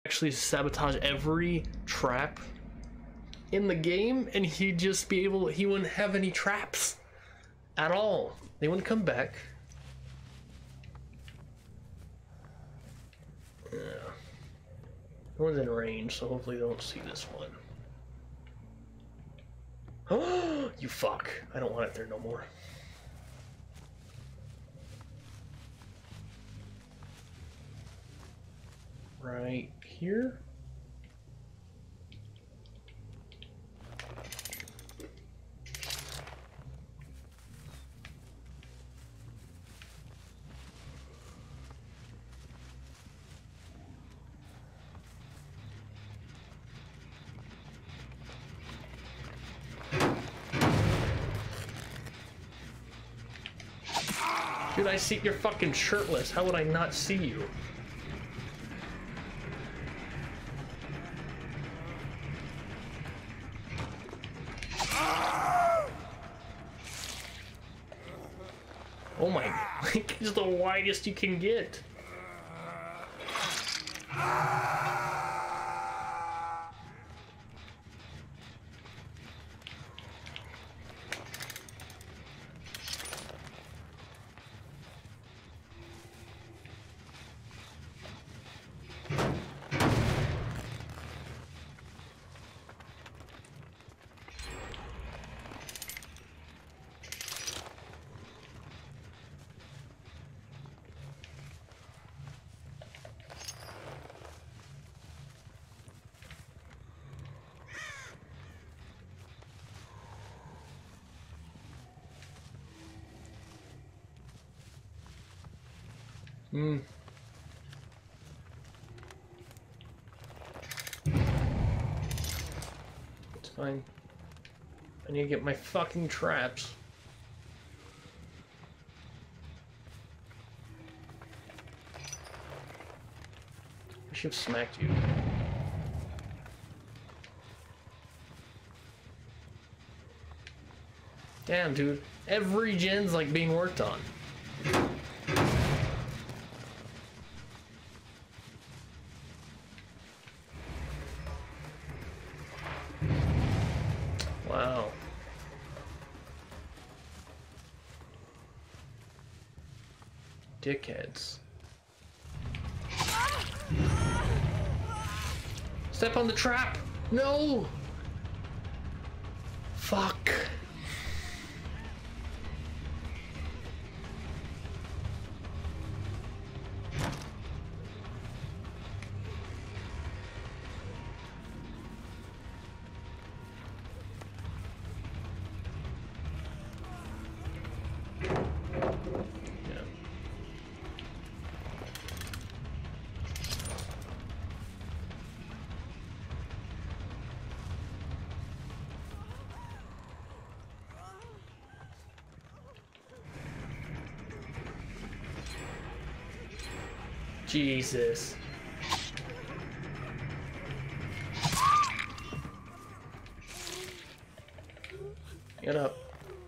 actually sabotage every trap in the game, and he'd just be able, he wouldn't have any traps at all. They wouldn't come back. Yeah. No one's in range, so hopefully they don't see this one. Oh, you fuck. I don't want it there no more. Right here. Dude, I see you're fucking shirtless. How would I not see you? Oh my, like, it's the widest you can get. It's fine. I need to get my fucking traps. I should have smacked you. Damn, dude. Every gen's like being worked on. Wow. Dickheads. Step on the trap! No! Fuck. Jesus. Get up.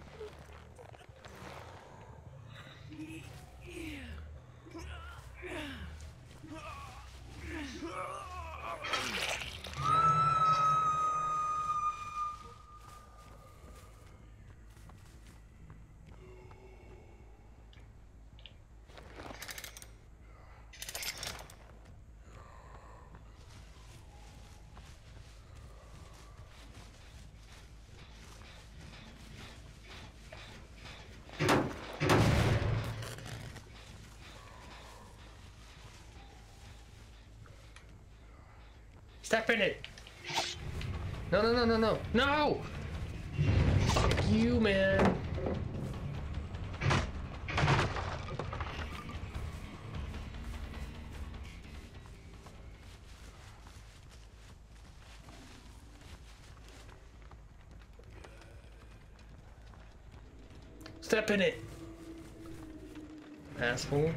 Step in it. No, no, no, no, no. No! Fuck you, man. Step in it. Asshole.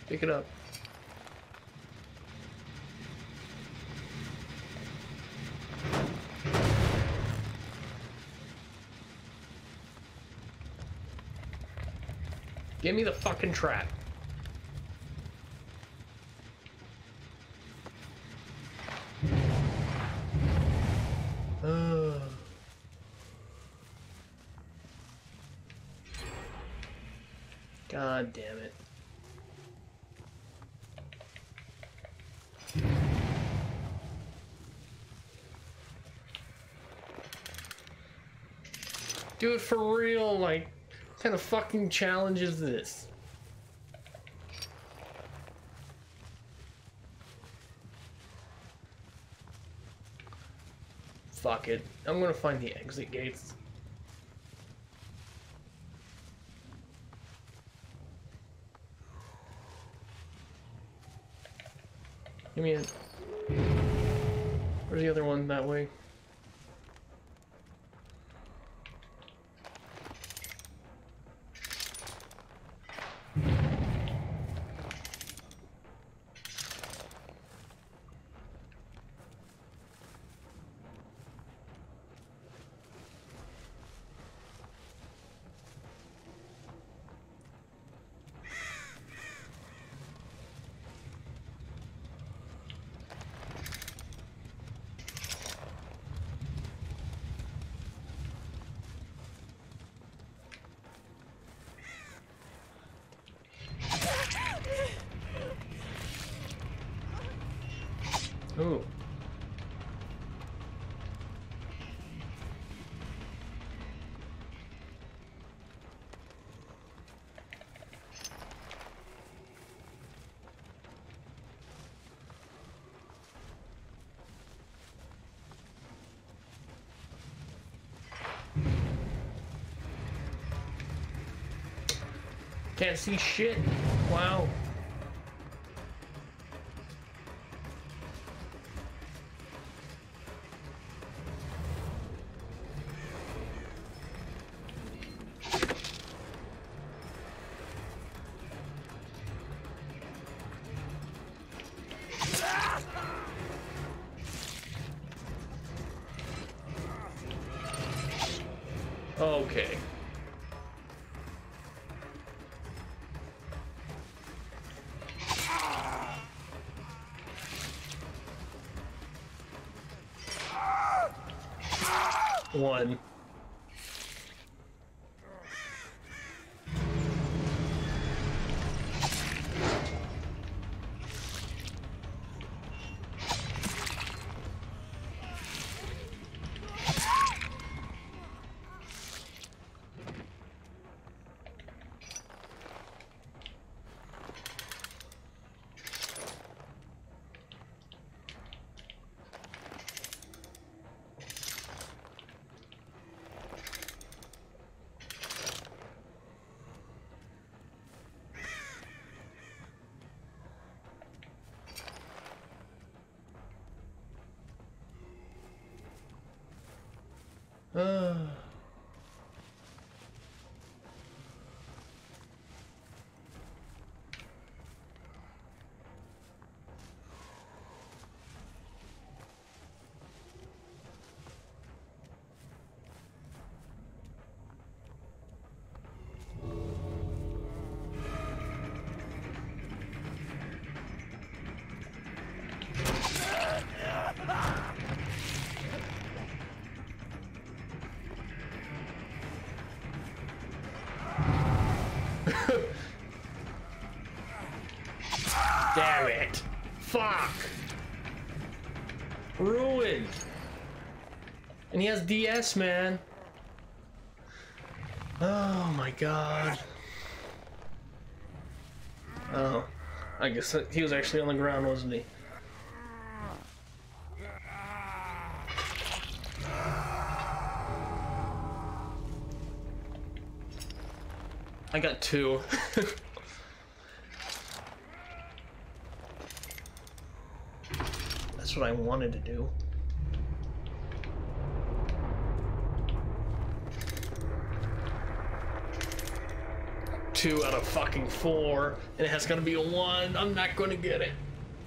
Pick it up. Give me the fucking trap. God damn it. Do it for real, like, what kind of fucking challenge is this? Fuck it. I'm gonna find the exit gates. Give me a... Where's the other one? That way. Ooh. Can't see shit. Wow. Okay. One. Damn it. Fuck. Ruined. And he has DS, man. Oh my god. Oh. I guess he was actually on the ground, wasn't he? I got two. That's what I wanted to do. 2 out of fucking 4, and it has gonna be a 1. I'm not gonna get it.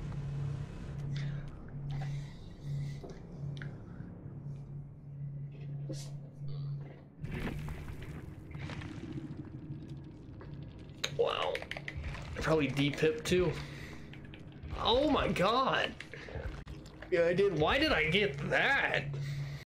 Wow. Probably D-pip too. Oh my god. Yeah, I did. Why did I get that?